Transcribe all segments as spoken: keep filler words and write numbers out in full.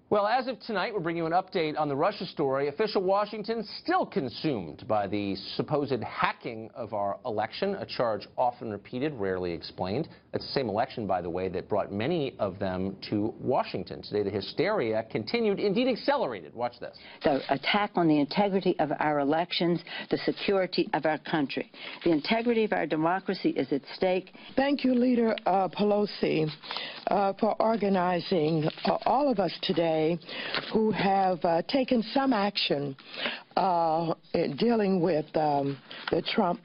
Well, as of tonight, we're bringing you an update on the Russia story. Official Washington still consumed by the supposed hacking of our election, a charge often repeated, rarely explained. That's the same election, by the way, that brought many of them to Washington. Today, the hysteria continued, indeed accelerated. Watch this. The attack on the integrity of our elections, the security of our country. The integrity of our democracy is at stake. Thank you, Leader uh, Pelosi, uh, for organizing uh, all of us today who have uh, taken some action uh, in dealing with um, the Trump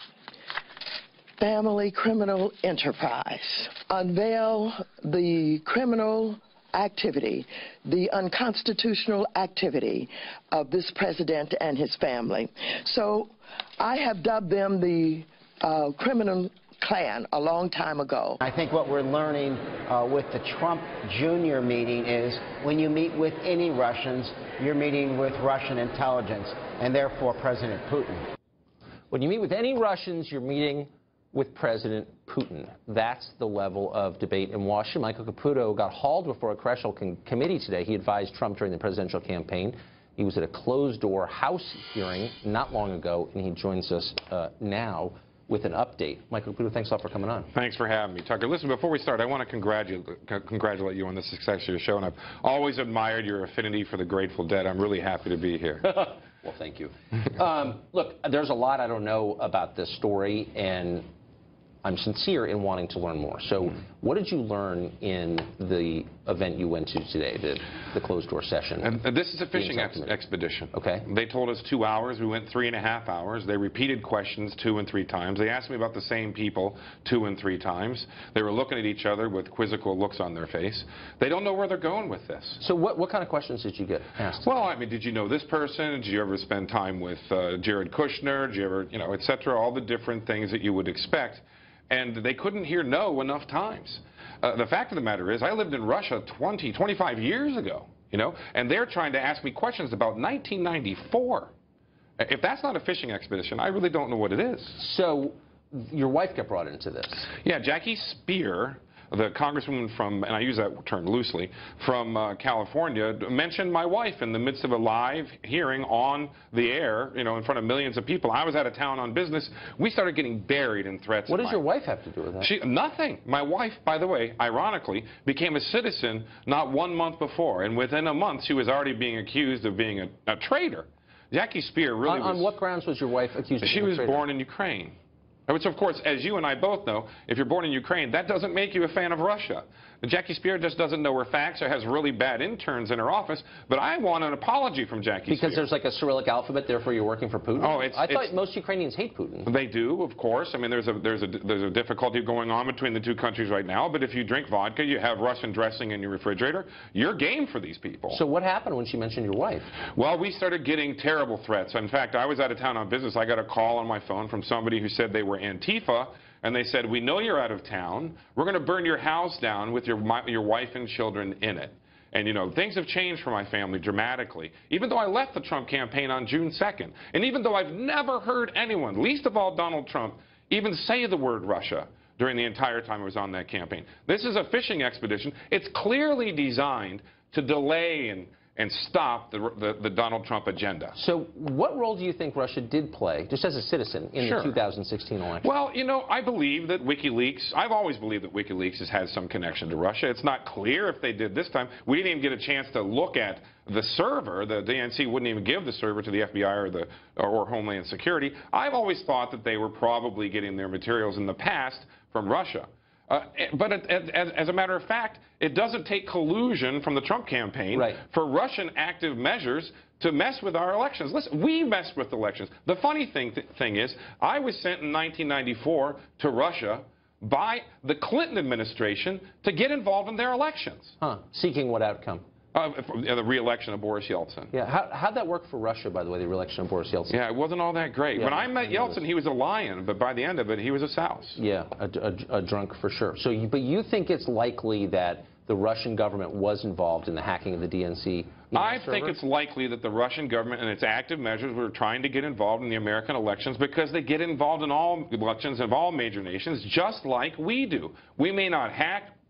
family criminal enterprise. Unveil the criminal activity, the unconstitutional activity of this president and his family. So I have dubbed them the uh, criminal Klan a long time ago. I think what we're learning uh, with the Trump Junior meeting is when you meet with any Russians, you're meeting with Russian intelligence and therefore President Putin. When you meet with any Russians, you're meeting with President Putin. That's the level of debate in Washington. Michael Caputo got hauled before a congressional committee today. He advised Trump during the presidential campaign. He was at a closed-door House hearing not long ago, and he joins us uh, now with an update. Michael Caputo, thanks a lot for coming on. Thanks for having me, Tucker. Listen, before we start, I want to congratulate, congratulate you on the success of your show, and I've always admired your affinity for the Grateful Dead. I'm really happy to be here. Well, thank you. um, look, there's a lot I don't know about this story, and I'm sincere in wanting to learn more. So what did you learn in the event you went to today, the, the closed-door session? And, and this is a fishing ex expedition. Okay. They told us two hours. We went three and a half hours. They repeated questions two and three times. They asked me about the same people two and three times. They were looking at each other with quizzical looks on their face. They don't know where they're going with this. So what, what kind of questions did you get asked? Well, I mean, did you know this person? Did you ever spend time with uh, Jared Kushner? Did you ever, you know, et cetera, all the different things that you would expect. And they couldn't hear no enough times. Uh, the fact of the matter is, I lived in Russia twenty, twenty-five years ago, you know, and they're trying to ask me questions about nineteen ninety-four. If that's not a fishing expedition, I really don't know what it is. So your wife got brought into this. Yeah, Jackie Speier, the congresswoman from, and I use that term loosely, from uh, California, mentioned my wife in the midst of a live hearing on the air, you know, in front of millions of people. I was out of town on business. We started getting buried in threats. What does your wife have to do with that? She, nothing. My wife, by the way, ironically, became a citizen not one month before, and within a month she was already being accused of being a, a traitor. Jackie Speier really on, was... On what grounds was your wife accused of She being a was traitor? born in Ukraine. Which, of course, as you and I both know, if you're born in Ukraine, that doesn't make you a fan of Russia. Jackie Speier just doesn't know her facts or has really bad interns in her office, but I want an apology from Jackie Because Speier. there's like a Cyrillic alphabet, therefore you're working for Putin? Oh, it's, I thought it's, most Ukrainians hate Putin. They do, of course. I mean, there's a, there's, a, there's a difficulty going on between the two countries right now, but if you drink vodka, you have Russian dressing in your refrigerator, you're game for these people. So what happened when she mentioned your wife? Well, we started getting terrible threats. In fact, I was out of town on business. I got a call on my phone from somebody who said they were Antifa, and they said, we know you're out of town. We're going to burn your house down with your, my, your wife and children in it. And, you know, things have changed for my family dramatically, even though I left the Trump campaign on June second. And even though I've never heard anyone, least of all Donald Trump, even say the word Russia during the entire time I was on that campaign. This is a fishing expedition. It's clearly designed to delay and and stop the, the, the Donald Trump agenda. So what role do you think Russia did play, just as a citizen, in Sure. the two thousand sixteen election? Well, you know, I believe that WikiLeaks, I've always believed that WikiLeaks has, has some connection to Russia. It's not clear if they did this time. We didn't even get a chance to look at the server. The D N C wouldn't even give the server to the F B I or, the, or Homeland Security. I've always thought that they were probably getting their materials in the past from Russia. Uh, but it, as, as a matter of fact, it doesn't take collusion from the Trump campaign right. for Russian active measures to mess with our elections. Listen, we messed with elections. The funny thing, th thing is, I was sent in nineteen ninety-four to Russia by the Clinton administration to get involved in their elections. Huh. Seeking what outcome? Uh, the re-election of Boris Yeltsin. Yeah. How, how'd that work for Russia, by the way, the re-election of Boris Yeltsin? Yeah, it wasn't all that great. Yeah, when I met Yeltsin, he was a lion, but by the end of it, he was a souse. Yeah, a, a, a drunk for sure. So, you, but you think it's likely that the Russian government was involved in the hacking of the D N C? I think it's likely that the Russian government and its active measures were trying to get involved in the American elections because they get involved in all elections of all major nations, just like we do. We may not hack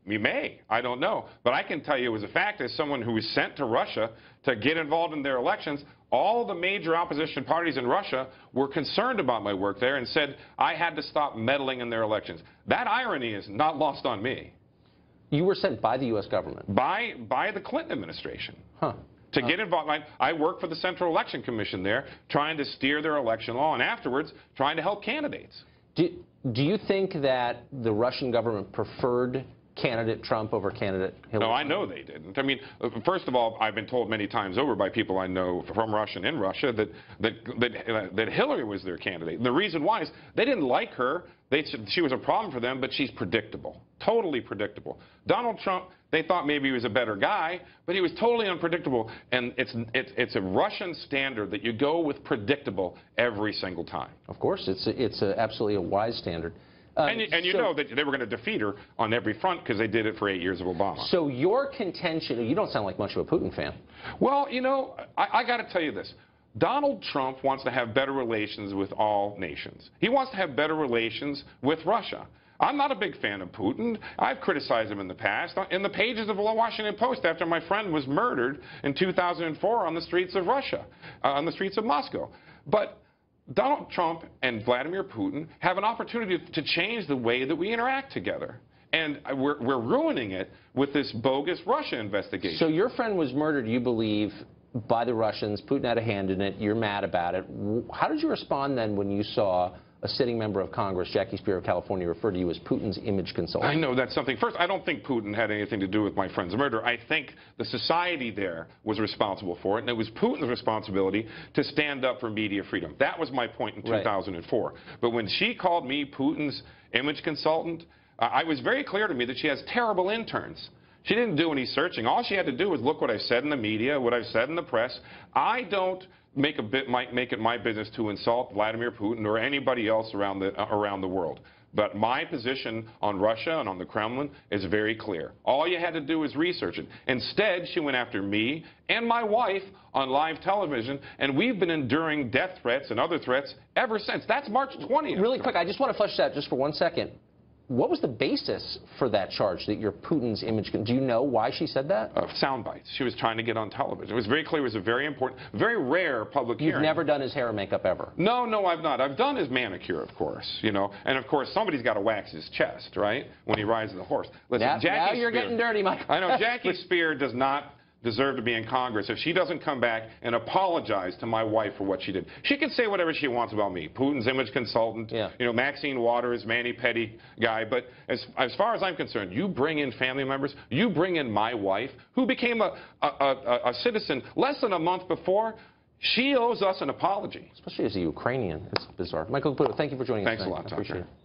we may. I don't know. But I can tell you as a fact, as someone who was sent to Russia to get involved in their elections, all the major opposition parties in Russia were concerned about my work there and said I had to stop meddling in their elections. That irony is not lost on me. You were sent by the U S government? By, by the Clinton administration. Huh. To get involved. I, I work for the Central Election Commission there, trying to steer their election law, and afterwards trying to help candidates. Do, do you think that the Russian government preferred candidate Trump over candidate Hillary? No, I know they didn't. I mean, first of all, I've been told many times over by people I know from Russia and in Russia that that that, uh, that Hillary was their candidate. And the reason why is they didn't like her. They said she was a problem for them, but she's predictable, totally predictable. Donald Trump, they thought maybe he was a better guy, but he was totally unpredictable. And it's it's it's a Russian standard that you go with predictable every single time. Of course, it's a, it's a, absolutely a wise standard. Uh, and you, and you so, know that they were going to defeat her on every front because they did it for eight years of Obama. So your contention, you don't sound like much of a Putin fan. Well, you know, I, I got to tell you this. Donald Trump wants to have better relations with all nations. He wants to have better relations with Russia. I'm not a big fan of Putin. I've criticized him in the past. In the pages of the Washington Post after my friend was murdered in two thousand four on the streets of Russia, uh, on the streets of Moscow. But Donald Trump and Vladimir Putin have an opportunity to change the way that we interact together. And we're, we're ruining it with this bogus Russia investigation. So your friend was murdered, you believe, by the Russians. Putin had a hand in it. You're mad about it. How did you respond then when you saw a sitting member of Congress, Jackie Speier of California, refer to you as Putin's image consultant? I know that's something. First, I don't think Putin had anything to do with my friend's murder. I think the society there was responsible for it, and it was Putin's responsibility to stand up for media freedom. That was my point in two thousand four. Right. But when she called me Putin's image consultant, uh, it was very clear to me that she has terrible interns. She didn't do any searching. All she had to do was look what I've said in the media, what I've said in the press. I don't make a bit might make it my business to insult Vladimir Putin or anybody else around the uh, around the world. But my position on Russia and on the Kremlin is very clear. All you had to do was research it. Instead, she went after me and my wife on live television, and we've been enduring death threats and other threats ever since. That's March twentieth. Really quick, I just want to flesh that just for one second. What was the basis for that charge, that you're Putin's image? Do you know why she said that? Uh, sound bites. She was trying to get on television. It was very clear. It was a very important, very rare public You've hearing. You've never done his hair and makeup ever? No, no, I've not. I've done his manicure, of course, you know. And, of course, somebody's got to wax his chest, right, when he rides the horse. Listen, now, Jackie now you're Speier, getting dirty, Michael. I know. Jackie Speier does not deserve to be in Congress if she doesn't come back and apologize to my wife for what she did. She can say whatever she wants about me, Putin's image consultant, yeah. you know, Maxine Waters, Manny Petty guy. But as, as far as I'm concerned, you bring in family members, you bring in my wife, who became a, a, a, a citizen less than a month before. She owes us an apology. Especially as a Ukrainian. It's bizarre. Michael Caputo, thank you for joining Thanks us. Thanks a lot, I appreciate it.